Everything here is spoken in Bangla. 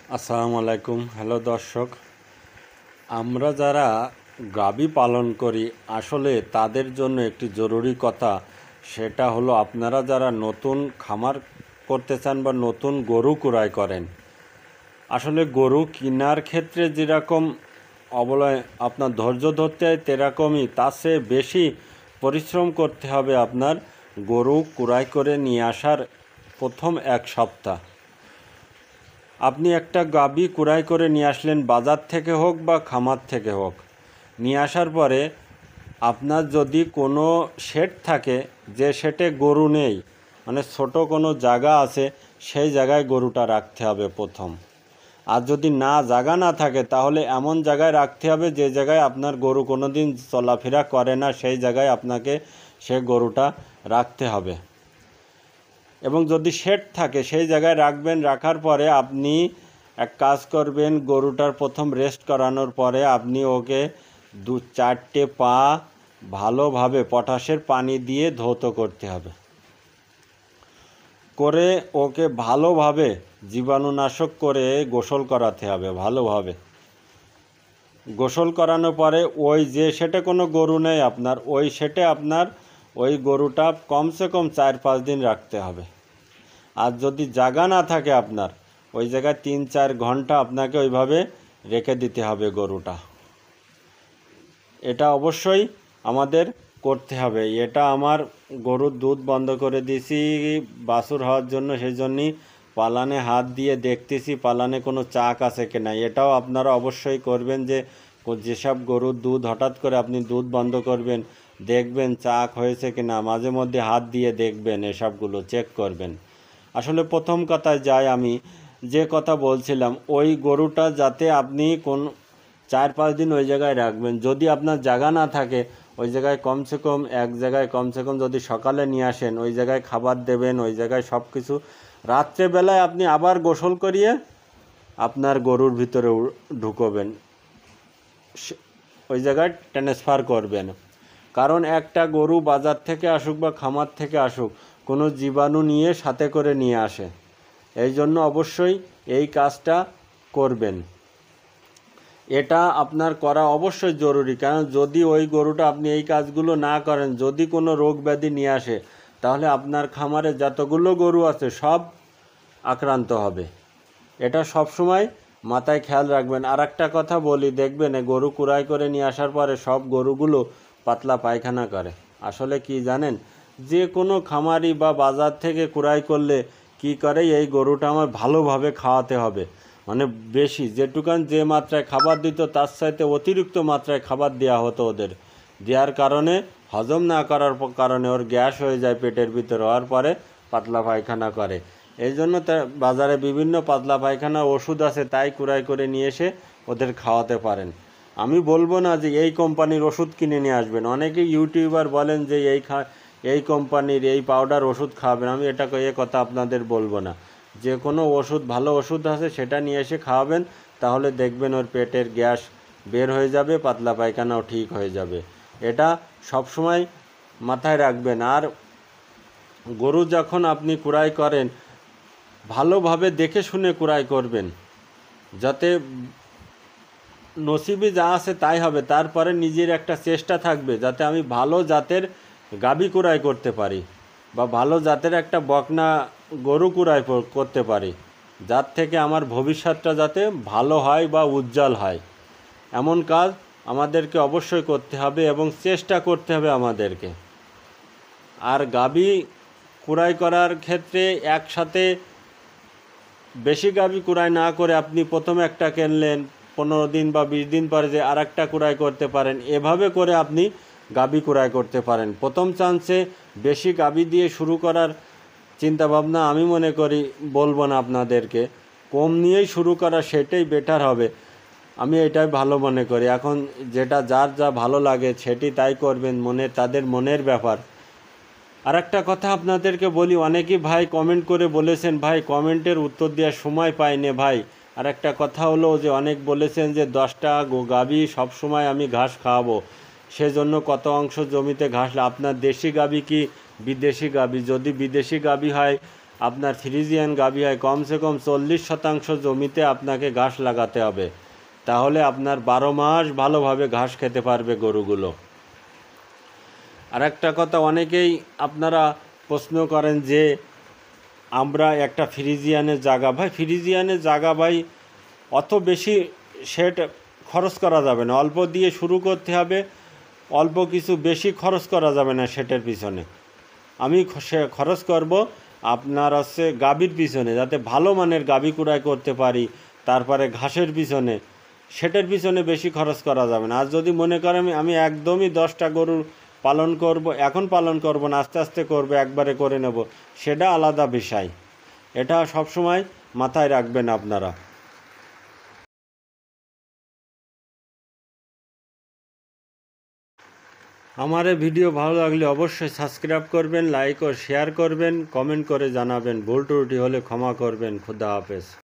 আসসালামু আলাইকুম। হ্যালো দর্শক, আমরা যারা গাভী পালন করি আসলে তাদের জন্য একটি জরুরি কথা, সেটা হলো আপনারা যারা নতুন খামার করতে চান বা নতুন গরু ক্রয় করেন, আসলে গরু কেনার ক্ষেত্রে যেরকম আপনার ধৈর্য ধরতে হয় তেরকমই তার চেয়ে বেশি পরিশ্রম করতে হবে আপনার গরু ক্রয় করে নিয়ে আসার প্রথম এক সপ্তাহ। আপনি একটা গাভী কুড়াই করে নিয়ে আসলেন, বাজার থেকে হোক বা খামার থেকে হোক, নিয়ে আসার পরে আপনার যদি কোনো শেড থাকে, যে শেডে গরু নেই, মানে ছোট কোনো জায়গা আছে, সেই জায়গায় গরুটা রাখতে হবে প্রথম। আর যদি জায়গা না থাকে তাহলে এমন জায়গায় রাখতে হবে যে জায়গায় আপনার গরু কোনো দিন চলাফেরা করে না, সেই জায়গায় আপনাকে সে গরুটা রাখতে হবে। এবং যদি শেড থাকে সেই জায়গায় রাখবেন। রাখার পরে আপনি এক কাজ করবেন, গরুটার প্রথম রেস্ট করানোর পরে আপনি ওকে 2-4টে পা ভালোভাবে পটাশের পানি দিয়ে ধৌত করতে হবে, করে ওকে ভালোভাবে জীবাণুনাশক করে গোসল করাতে হবে। ভালোভাবে গোসল করানোর পরে ওই যে সেটে কোনো গরু নেই আপনার, ওই সেটে আপনার ওই গরুটা কমসে কম 4-5 দিন রাখতে হবে। আর যদি জায়গা না থাকে আপনার, ওই জায়গায় 3-4 ঘন্টা আপনাকে ওইভাবে রেখে দিতে হবে গরুটা। এটা অবশ্যই আমাদের করতে হবে। এটা আমার গরুর দুধ বন্ধ করে দিয়েছি বাছুর হওয়ার জন্য, সেই জন্যই পালানে হাত দিয়ে দেখতেছি পালানে কোনো চাক আছে কিনা। এটাও আপনারা অবশ্যই করবেন, যে যেসব গরুর দুধ হঠাৎ করে আপনি দুধ বন্ধ করবেন, দেখবেন চাক হয়েছে কিনা, মাঝে মধ্যে হাত দিয়ে দেখবেন, এসবগুলো চেক করবেন। আসলে প্রথম কথায় যাই, আমি যে কথা বলছিলাম, ওই গরুটা যাতে আপনি 4-5 দিন ওই জায়গায় রাখবেন। যদি আপনার জায়গা না থাকে, ওই জায়গায় কমসে কম এক জায়গায় কমসে কম যদি সকালে নিয়ে আসেন, ওই জায়গায় খাবার দেবেন, ওই জায়গায় সব কিছু। রাত্রেবেলায় আপনি আবার গোসল করিয়ে আপনার গরুর ভিতরে ঢুকোবেন, ওই জায়গায় ট্রান্সফার করবেন। কারণ একটা গরু বাজার থেকে আসুক বা খামার থেকে আসুক, কোনো জীবাণু নিয়ে সাথে করে নিয়ে আসে। এই জন্য অবশ্যই এই কাজটা করবেন। এটা আপনার করা অবশ্যই জরুরি, কারণ যদি ওই গরুটা আপনি এই কাজগুলো না করেন, যদি কোনো রোগ ব্যাধি নিয়ে আসে, তাহলে আপনার খামারে যতগুলো গরু আছে সব আক্রান্ত হবে। এটা সবসময় মাথায় খেয়াল রাখবেন। আর একটা কথা বলি, দেখবেন গরু কুড়াই করে নিয়ে আসার পরে সব গরুগুলো পাতলা পায়খানা করে। আসলে কি জানেন, যে কোনো খামারি বা বাজার থেকে কুড়াই করলে কি করে, এই গরুটা আমার ভালোভাবে খাওয়াতে হবে, মানে বেশি যেটুকান যে মাত্রায় খাবার দিত তার চাইতে অতিরিক্ত মাত্রায় খাবার দেওয়া হতো ওদের। দেওয়ার কারণে হজম না করার কারণে ওর গ্যাস হয়ে যায় পেটের ভিতরে, হওয়ার পরে পাতলা পায়খানা করে। এই জন্য বাজারে বিভিন্ন পাতলা পায়খানার ওষুধ আছে, তাই কুড়াই করে নিয়ে এসে ওদের খাওয়াতে পারেন। আমি বলবো না যে এই কোম্পানির ওষুধ কিনে নিয়ে আসবেন। অনেকে ইউটিউবার বলেন যে এই কোম্পানির এই পাউডার ওষুধ খাওয়াবেন। আমি এ কথা আপনাদের বলবো না। যে কোনো ওষুধ, ভালো ওষুধ আছে সেটা নিয়ে এসে খাওয়াবেন, তাহলে দেখবেন ওর পেটের গ্যাস বের হয়ে যাবে, পাতলা পায়খানাও ঠিক হয়ে যাবে। এটা সবসময় মাথায় রাখবেন। আর গরু যখন আপনি কুড়াই করেন, ভালোভাবে দেখে শুনে কুড়াই করবেন, যাতে নসিবে যা আছে তাই হবে। তারপরে নিজের একটা চেষ্টা থাকবে যাতে আমি ভালো জাতের গাভী কুড়াই করতে পারি, বা ভালো জাতের একটা বকনা গরু কুড়াই করতে পারি, যার থেকে আমার ভবিষ্যৎটা যাতে ভালো হয় বা উজ্জ্বল হয়। এমন কাজ আমাদেরকে অবশ্যই করতে হবে এবং চেষ্টা করতে হবে আমাদেরকে। আর গাভী কুড়াই করার ক্ষেত্রে একসাথে বেশি গাভী কুড়াই না করে আপনি প্রথমে একটা কিনলেন, 15 দিন বা 20 দিন পরে যে আর একটা কুড়াই করতে পারেন, এভাবে করে আপনি গাভী কুড়াই করতে পারেন। প্রথম চান্সে বেশি গাভী দিয়ে শুরু করার চিন্তাভাবনা আমি মনে করি, বলবো না আপনাদেরকে, কম নিয়েই শুরু করা সেটাই বেটার হবে। আমি এটাই ভালো মনে করি। এখন যেটা যার যা ভালো লাগে সেটি তাই করবেন, তাদের মনের ব্যাপার। আর একটা কথা আপনাদেরকে বলি, অনেকেই ভাই কমেন্ট করে বলেছেন, ভাই কমেন্টের উত্তর দেওয়ার সময় পাইনি ভাই। আর একটা কথা হলো যে অনেক বলেছেন যে 10টা গাভী সবসময় আমি ঘাস খাওয়াবো, সেজন্য কত অংশ জমিতে ঘাস। আপনার দেশি গাভী কি বিদেশি গাভী? যদি বিদেশি গাভী হয় আপনার ফ্রিজিয়ান গাভী হয় কমসে কম 40% জমিতে আপনাকে ঘাস লাগাতে হবে, তাহলে আপনার 12 মাস ভালোভাবে ঘাস খেতে পারবে গরুগুলো। আর একটা কথা, অনেকেই আপনারা প্রশ্ন করেন যে আমরা একটা ফ্রিজিয়ানের জায়গা, ভাই ফ্রিজিয়ানের জায়গা ভাই অত বেশি সেট খরচ করা যাবে না, অল্প দিয়ে শুরু করতে হবে, অল্প কিছু বেশি খরচ করা যাবে না সেটের পিছনে। আমি খরচ করব আপনার হচ্ছে গাভীর পিছনে, যাতে ভালো মানের গাভী কুড়াই করতে পারি, তারপরে ঘাসের পিছনে, সেটের পিছনে বেশি খরচ করা যাবে না। আর যদি মনে করেন আমি একদমই 10টা গরু পালন করব, এখন পালন করব না, আস্তে আস্তে করব, একবারে করে নেব, সেটা আলাদা বিষয়। এটা সবসময় মাথায় রাখবেন আপনারা। আমার এই ভিডিও ভালো লাগলে অবশ্যই সাবস্ক্রাইব করবেন, লাইক ও শেয়ার করবেন, কমেন্ট করে জানাবেন, ভুল ত্রুটি হলে ক্ষমা করবেন। খুদা হাফেজ।